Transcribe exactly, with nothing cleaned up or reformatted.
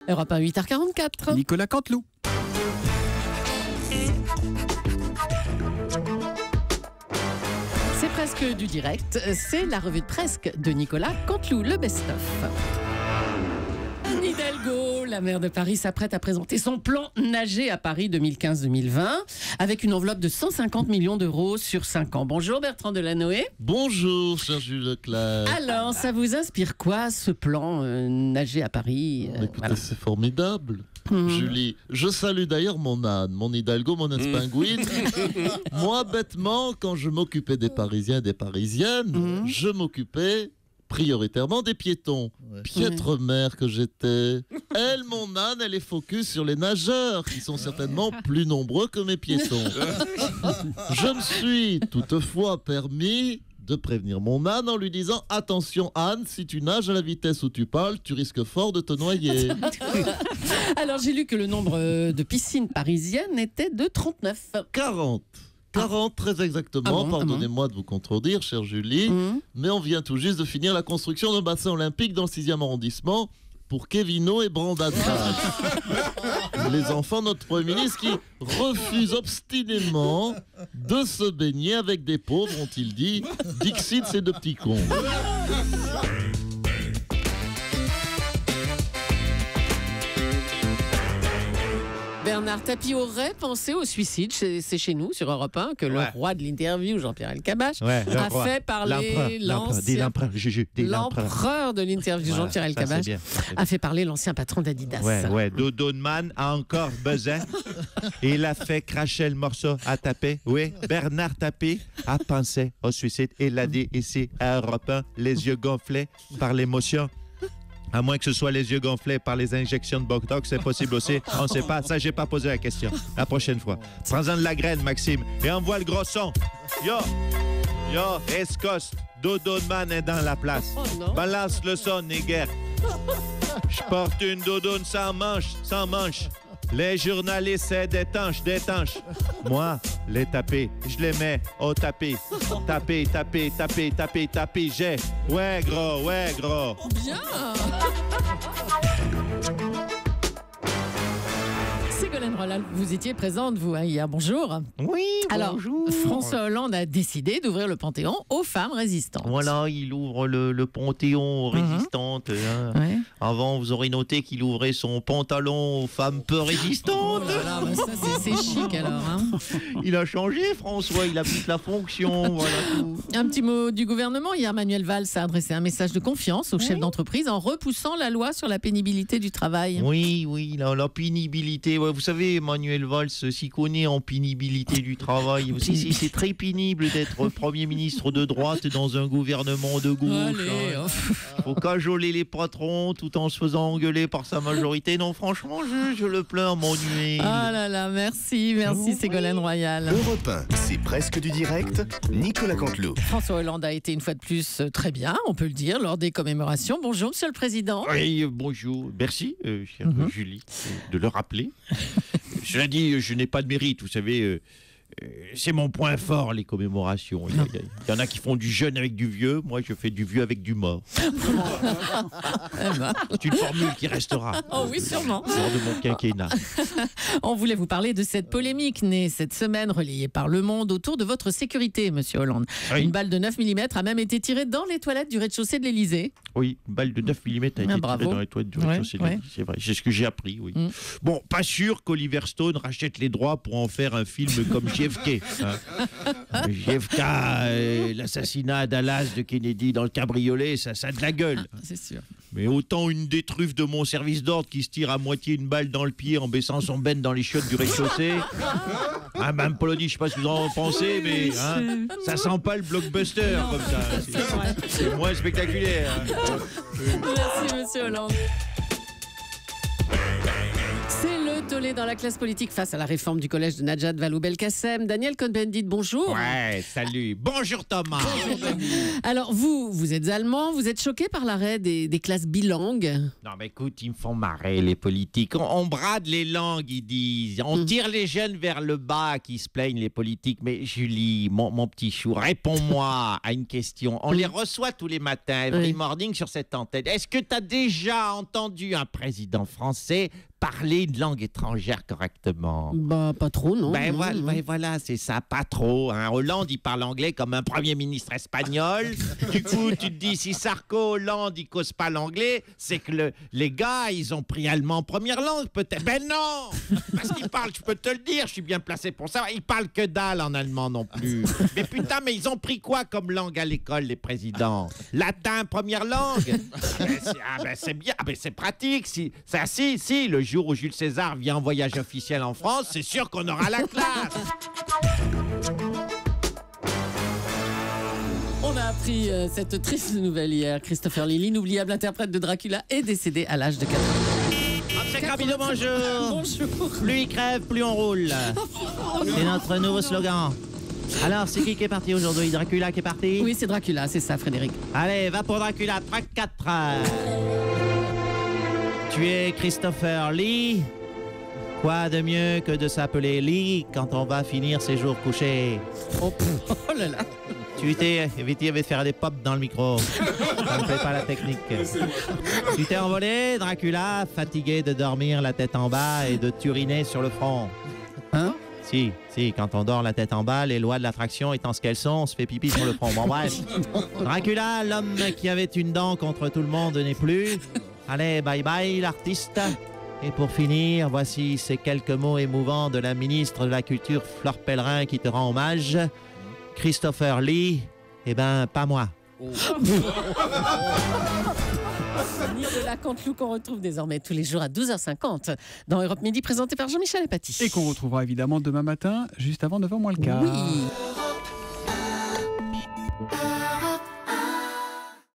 Europe un, huit heures quarante-quatre. Nicolas Canteloup. C'est presque du direct. C'est la revue de presque de Nicolas Canteloup, le best-of. Anne Hidalgo, la maire de Paris, s'apprête à présenter son plan Nager à Paris deux mille quinze deux mille vingt avec une enveloppe de cent cinquante millions d'euros sur cinq ans. Bonjour Bertrand Delanoë. Bonjour, cher Jules Leclerc. Alors, ça vous inspire quoi, ce plan euh, Nager à Paris euh, Écoutez, voilà. c'est formidable. Mmh. Julie, je salue d'ailleurs mon âne, mon Hidalgo, mon espingouine. Moi, bêtement, quand je m'occupais des Parisiens et des Parisiennes, mmh. je m'occupais prioritairement des piétons. Ouais. Piètre mmh. mère que j'étais. Elle, mon âne, elle est focus sur les nageurs, qui sont certainement plus nombreux que mes piétons. Je me suis toutefois permis de prévenir mon âne en lui disant « Attention Anne, si tu nages à la vitesse où tu parles, tu risques fort de te noyer. » Alors j'ai lu que le nombre de piscines parisiennes était de trente-neuf. quarante. quarante très exactement, ah bon, pardonnez-moi ah bon. de vous contredire, chère Julie, mmh. mais on vient tout juste de finir la construction d'un bassin olympique dans le sixième arrondissement pour Kevino et Brandon. Les enfants de notre Premier ministre qui refusent obstinément de se baigner avec des pauvres, ont-ils dit. Dixit, ces deux petits cons. Bernard Tapie aurait pensé au suicide, c'est chez nous, sur Europe un, que le ouais. roi de l'interview, Jean-Pierre Elkabbach, ouais, a roi. fait parler l'empereur de l'interview, voilà, Jean-Pierre Elkabbach, a fait parler l'ancien patron d'Adidas. Ouais, ouais. Dodo de Man a encore besoin et il a fait cracher le morceau à taper. Oui, Bernard Tapie a pensé au suicide et l'a dit ici à Europe un, les yeux gonflés par l'émotion. À moins que ce soit les yeux gonflés par les injections de Botox, c'est possible aussi. On ne sait pas. Ça, j'ai pas posé la question. La prochaine fois. Prends-en de la graine, Maxime, et envoie le gros son. Yo, yo, Escoste, Dodo de Man est dans la place. Oh, balance le son, nègre. Je porte une doudoune sans manche, sans manche. Les journalistes, c'est des tanches, des tanches. Moi, les tapés, je les mets au tapis. Tapé, tapé, tapé, tapé, tapé, j'ai. Ouais, gros, ouais, gros. Bien. Ségolène Royal, vous étiez présente, vous, hein, hier. Bonjour. Oui, Alors, bonjour. François Hollande a décidé d'ouvrir le Panthéon aux femmes résistantes. Voilà, il ouvre le, le Panthéon aux résistantes. Hein. Ouais. Avant, vous aurez noté qu'il ouvrait son pantalon aux femmes peu résistantes. Oh là là, bah ça, c'est chic, alors. Hein. Il a changé, François, il applique la fonction. Voilà tout. Un petit mot du gouvernement. Hier, Manuel Valls a adressé un message de confiance aux oui. chefs d'entreprise en repoussant la loi sur la pénibilité du travail. Oui, oui, la, la pénibilité. Ouais, vous savez, Manuel Valls s'y connaît en pénibilité du travail. C'est, c'est très pénible d'être Premier ministre de droite dans un gouvernement de gauche. Allez, hein. Faut cajoler les patrons tout en se faisant engueuler par sa majorité. Non, franchement, je, je le pleure, Manuel. Ah là là, merci, merci oh, Ségolène oui. Royal. Europe un, c'est presque du direct. Nicolas Canteloup. François Hollande a été une fois de plus très bien, on peut le dire, lors des commémorations. Bonjour, Monsieur le Président. Oui, bonjour. Merci, euh, chère mm-hmm. Julie, de le rappeler. Cela dit, je n'ai pas de mérite, vous savez, euh, euh, c'est mon point fort, les commémorations. Il y, a, il y en a qui font du jeune avec du vieux, moi je fais du vieux avec du mort. C'est une formule qui restera. Oh oui, sûrement. Lors de mon quinquennat. On voulait vous parler de cette polémique née cette semaine, relayée par Le Monde, autour de votre sécurité, Monsieur Hollande. Oui. Une balle de neuf millimètres a même été tirée dans les toilettes du rez-de-chaussée de l'Élysée. Oui, une balle de neuf millimètres a été ah, tirée dans les toilettes du rez-de-chaussée ouais, de l'Élysée, ouais. c'est vrai. C'est ce que j'ai appris, oui. Mm. Bon, pas sûr qu'Oliver Stone rachète les droits pour en faire un film comme J F K. Hein. J F K, euh, l'assassinat Dallas de Kennedy dans le cabriolet, ça, ça a de la gueule. Ah, c'est sûr. Mais autant une des truffes de mon service d'ordre qui se tire à moitié une balle dans le pied en baissant son ben dans les chiottes du rez-de-chaussée. Ah, Mme Polony, je sais pas ce que vous en pensez, mais hein, ça sent pas le blockbuster non, comme ça. C'est, c'est, c'est moins spectaculaire. Merci, Monsieur Hollande. C'est le tollé dans la classe politique face à la réforme du collège de Najat Vallaud-Belkacem. Daniel Cohn-Bendit, bonjour. Ouais, salut. Bonjour Thomas. Alors vous, vous êtes allemand, vous êtes choqué par l'arrêt des, des classes bilingues? Non mais écoute, ils me font marrer les politiques. On, on brade les langues, ils disent. On Mm. tire les jeunes vers le bas qui se plaignent les politiques. Mais Julie, mon, mon petit chou, réponds-moi à une question. On Mm. les reçoit tous les matins, every Oui. morning sur cette antenne. Est-ce que tu as déjà entendu un président français parler une langue étrangère correctement? Bah pas trop, non. Ben non, voilà, non. ben voilà, c'est ça, pas trop. Hein. Hollande, il parle anglais comme un premier ministre espagnol. Du coup, tu te dis, si Sarko, Hollande, ils causent pas l'anglais, c'est que le- les gars, ils ont pris allemand en première langue, peut-être. Ben non, parce qu'ils parlent, je peux te le dire, je suis bien placé pour ça. Ils parlent que dalle en allemand non plus. Mais putain, mais ils ont pris quoi comme langue à l'école, les présidents? Latin, première langue? Ah ben, c'est ah ben, c'est bien, ah ben, c'est pratique. Si, ça, si, si, le jour où Jules César vient en voyage officiel en France, c'est sûr qu'on aura la classe. On a appris euh, cette triste nouvelle hier. Christopher Lee, l'inoubliable interprète de Dracula, est décédé à l'âge de quatre-vingts ans. C'est Camilo, bonjour. Bonjour. Plus il crève, plus on roule. C'est notre nouveau slogan. Alors, c'est qui qui est parti aujourd'hui? Dracula qui est parti? Oui, c'est Dracula, c'est ça, Frédéric. Allez, va pour Dracula, track quatre. Tu es Christopher Lee. Quoi de mieux que de s'appeler Lee quand on va finir ses jours couchés? Oh, oh là là. Tu t'es évité de faire des pops dans le micro. Ça ne fait pas la technique. Tu t'es envolé, Dracula, fatigué de dormir la tête en bas et de t'uriner sur le front. Hein? Si, si, quand on dort la tête en bas, les lois de l'attraction étant ce qu'elles sont, on se fait pipi sur le front. Bon, bref. Dracula, l'homme qui avait une dent contre tout le monde, n'est plus. Allez, bye bye, l'artiste. Et pour finir, voici ces quelques mots émouvants de la ministre de la Culture, Fleur Pellerin, qui te rend hommage. Christopher Lee, eh ben, pas moi. Nicolas Canteloup qu'on retrouve désormais tous les jours à douze heures cinquante dans Europe Midi, présenté par Jean-Michel Apathy. Et qu'on retrouvera évidemment demain matin, juste avant neuf heures moins le quart. Oui.